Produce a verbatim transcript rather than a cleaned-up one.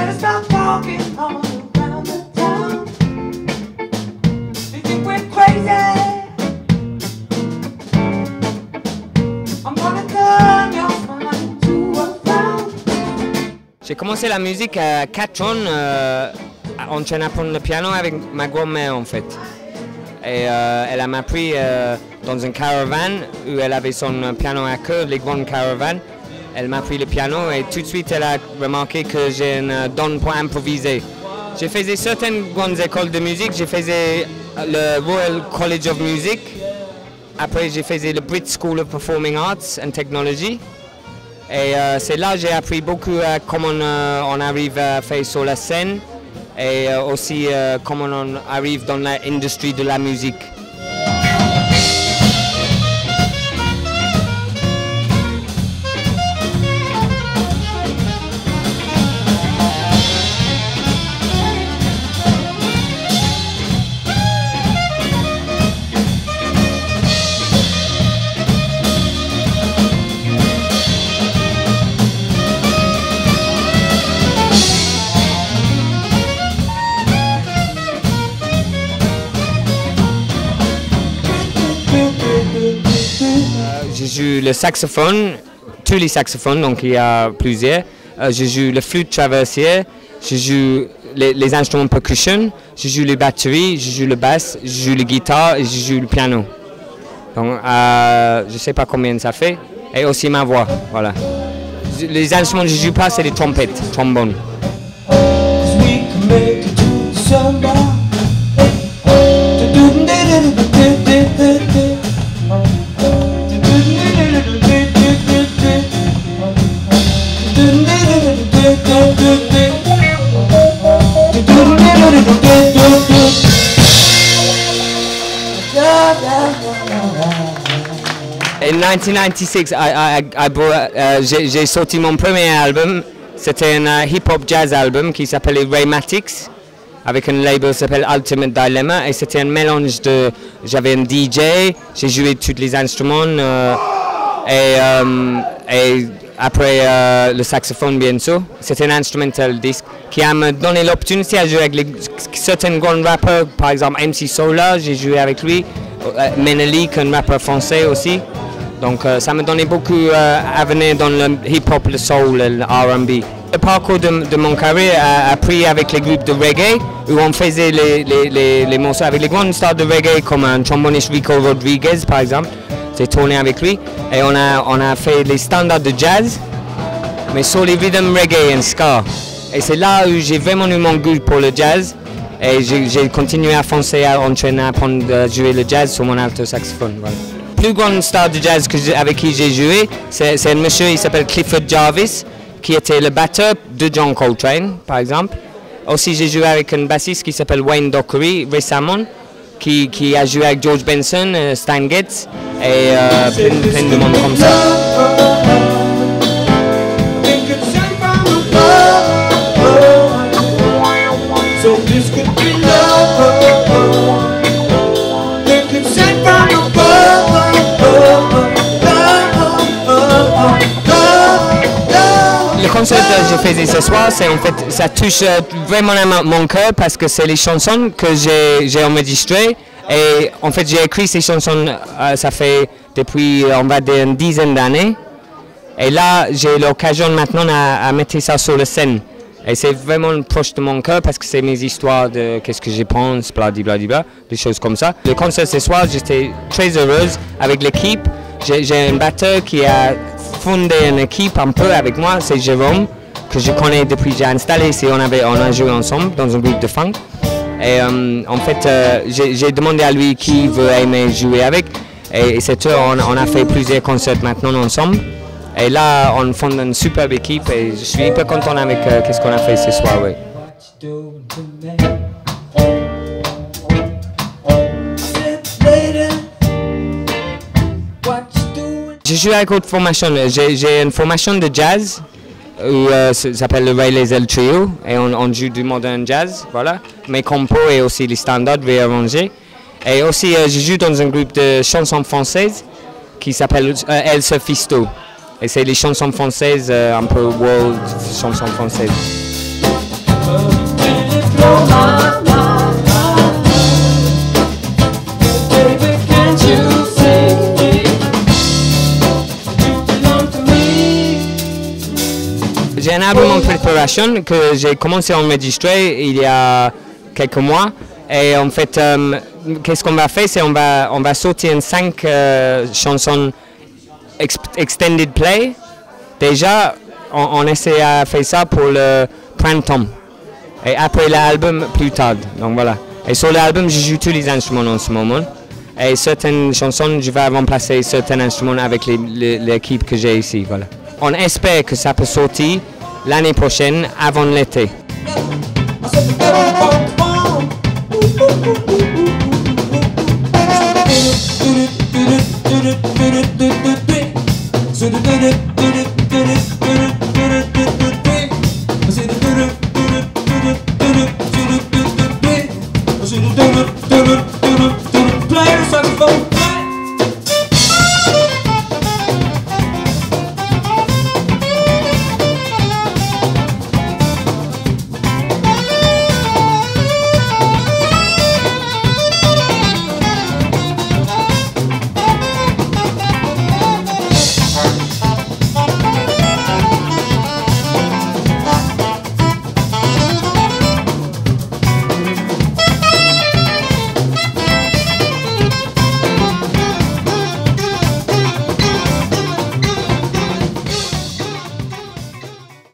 better stop walking all around the town. You think we're crazy? I'm gonna turn your smile into a frown. J'ai commencé la musique à quatre ans euh, en train d'apprendre le piano avec ma grand-mère en fait. Et euh, elle m'a pris euh, dans une caravane où elle avait son piano à queue, les grandes caravanes. Elle m'a pris le piano et tout de suite elle a remarqué que j'ai une don pour improviser. J'ai fait certaines grandes écoles de musique, j'ai fait le Royal College of Music, après j'ai fait le Brit School of Performing Arts and Technology. Et euh, c'est là que j'ai appris beaucoup euh, comment euh, on arrive à faire sur la scène et euh, aussi euh, comment on arrive dans l'industrie de la musique. Je joue le saxophone, tous les saxophones, donc il y a plusieurs. Euh, je joue le flûte traversier, je joue les, les instruments percussion, je joue les batteries, je joue le basse, je joue la guitare et je joue le piano. Donc euh, je ne sais pas combien ça fait. Et aussi ma voix, voilà. Les instruments que je ne joue pas, c'est les trompettes, trombones. En nineteen ninety-six, I, I, I brought, uh, j'ai sorti mon premier album. C'était un uh, hip-hop jazz album qui s'appelait Raymatics, avec un label qui s'appelle Ultimate Dilemma. Et c'était un mélange de... J'avais un D J, j'ai joué tous les instruments. Uh, et, um, et après uh, le saxophone, bien sûr. C'était un instrumental disc qui m'a donné l'opportunité à jouer avec les, certains grands rappeurs. Par exemple, M C Solar, j'ai joué avec lui. Uh, Menelik, un rappeur français aussi. Donc euh, ça m'a donné beaucoup euh, à venir dans le hip-hop, le soul, le R and B. Le parcours de, de mon carrière a, a pris avec les groupes de reggae où on faisait les, les, les, les morceaux avec les grandes stars de reggae comme un tromboniste Rico Rodriguez par exemple. J'ai tourné avec lui et on a, on a fait les standards de jazz mais sur les rhythms reggae et ska. Et c'est là où j'ai vraiment eu mon goût pour le jazz et j'ai continué à foncer, à entraîner, à apprendre à jouer le jazz sur mon alto saxophone. Voilà. La plus grande star de jazz que avec qui j'ai joué, c'est un monsieur, il s'appelle Clifford Jarvis, qui était le batteur de John Coltrane, par exemple. Aussi, j'ai joué avec un bassiste qui s'appelle Wayne Dockery récemment, qui, qui a joué avec George Benson, uh, Stan Getz, et euh, plein, plein de monde comme ça. Le concert que je faisais ce soir, c'est en fait, ça touche vraiment à mon cœur parce que c'est les chansons que j'ai enregistrées et en fait j'ai écrit ces chansons, euh, ça fait depuis on va dire une dizaine d'années et là j'ai l'occasion maintenant à, à mettre ça sur la scène et c'est vraiment proche de mon cœur parce que c'est mes histoires de qu'est-ce que je pense, blablabla, des choses comme ça. Le concert ce soir, j'étais très heureuse avec l'équipe, j'ai un batteur qui a fondé une équipe un peu avec moi, c'est Jérôme, que je connais depuis que j'ai installé ici, on, avait, on a joué ensemble dans un groupe de funk. Et euh, en fait, euh, j'ai demandé à lui qui veut aimer jouer avec. Et, et c'est tout, on, on a fait plusieurs concerts maintenant ensemble. Et là, on fonde une superbe équipe et je suis hyper content avec euh, ce qu'on a fait ce soir. Oui. Je joue avec autre formation. J'ai une formation de jazz où euh, ça s'appelle le Ray Lesel Trio et on, on joue du modern jazz, voilà. Mes compos et aussi les standards réarrangés. Et aussi euh, je joue dans un groupe de chansons françaises qui s'appelle euh, El Sophisto. Et c'est les chansons françaises, euh, un peu world chansons françaises. Oh my, my, my. Baby, can't you see? You belong to me. J'ai un album en préparation que j'ai commencé à enregistrer il y a quelques mois. Et en fait, euh, qu'est-ce qu'on va faire, c'est on va, on va sortir cinq euh, chansons ex extended play. Déjà, on, on essaie à faire ça pour le printemps. Et après l'album, plus tard. Donc voilà. Et sur l'album, je joue tous les instruments en ce moment. Et certaines chansons, je vais remplacer certains instruments avec l'équipe que j'ai ici. Voilà. On espère que ça peut sortir l'année prochaine, avant l'été.